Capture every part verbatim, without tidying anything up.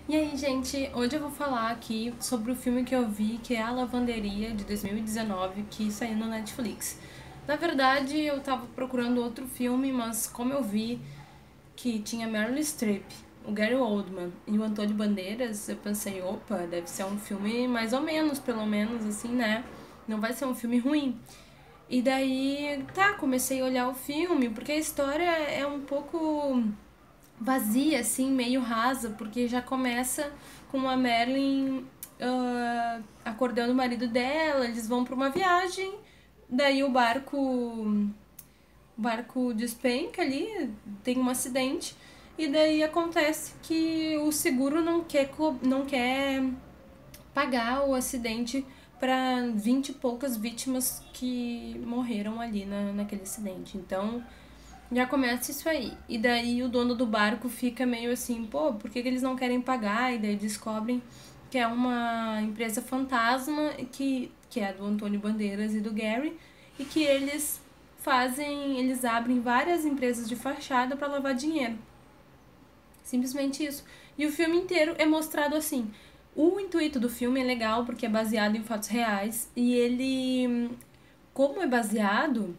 E aí, gente, hoje eu vou falar aqui sobre o filme que eu vi, que é A Lavanderia, de dois mil e dezenove, que saiu no Netflix. Na verdade, eu tava procurando outro filme, mas como eu vi que tinha Meryl Streep, o Gary Oldman e o Antônio Bandeiras, eu pensei, opa, deve ser um filme mais ou menos, pelo menos, assim, né? Não vai ser um filme ruim. E daí, tá, comecei a olhar o filme, porque a história é um pouco vazia, assim, meio rasa, porque já começa com a Marilyn ah, acordando o marido dela, eles vão para uma viagem, daí o barco, o barco despenca ali, tem um acidente, e daí acontece que o seguro não quer, não quer pagar o acidente para vinte e poucas vítimas que morreram ali na, naquele acidente. Então, já começa isso aí. E daí o dono do barco fica meio assim, pô, por que, que eles não querem pagar? E daí descobrem que é uma empresa fantasma que, que é do Antônio Bandeiras e do Gary, e que eles fazem, eles abrem várias empresas de fachada para lavar dinheiro. Simplesmente isso. E o filme inteiro é mostrado assim. O intuito do filme é legal porque é baseado em fatos reais e ele, como é baseado,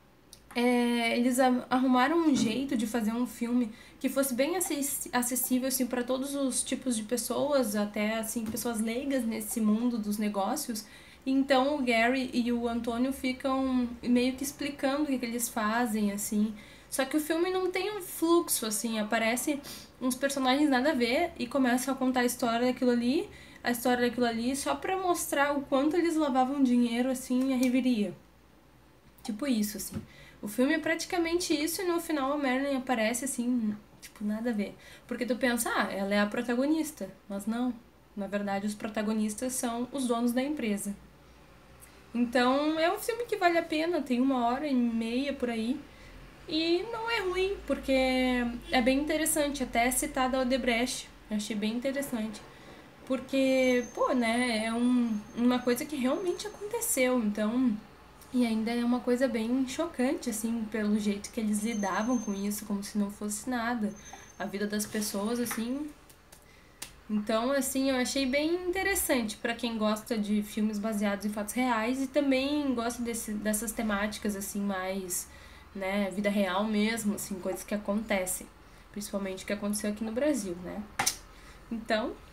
é, eles arrumaram um jeito de fazer um filme que fosse bem acessível assim para todos os tipos de pessoas, até assim pessoas leigas nesse mundo dos negócios. Então o Gary e o Antônio ficam meio que explicando o que, que eles fazem assim. Só que o filme não tem um fluxo assim, aparece uns personagens nada a ver e começam a contar a história daquilo ali, a história daquilo ali, só para mostrar o quanto eles lavavam dinheiro assim a reveria. Tipo isso, assim. O filme é praticamente isso e no final a Marilyn aparece assim, tipo, nada a ver. Porque tu pensa, ah, ela é a protagonista. Mas não. Na verdade, os protagonistas são os donos da empresa. Então, é um filme que vale a pena, tem uma hora e meia por aí. E não é ruim, porque é bem interessante. Até é citada a Odebrecht. Achei bem interessante. Porque, pô, né, é um, uma coisa que realmente aconteceu. Então, e ainda é uma coisa bem chocante, assim, pelo jeito que eles lidavam com isso, como se não fosse nada. A vida das pessoas, assim. Então, assim, eu achei bem interessante para quem gosta de filmes baseados em fatos reais e também gosta desse, dessas temáticas, assim, mais, né, vida real mesmo, assim, coisas que acontecem. Principalmente o que aconteceu aqui no Brasil, né? Então,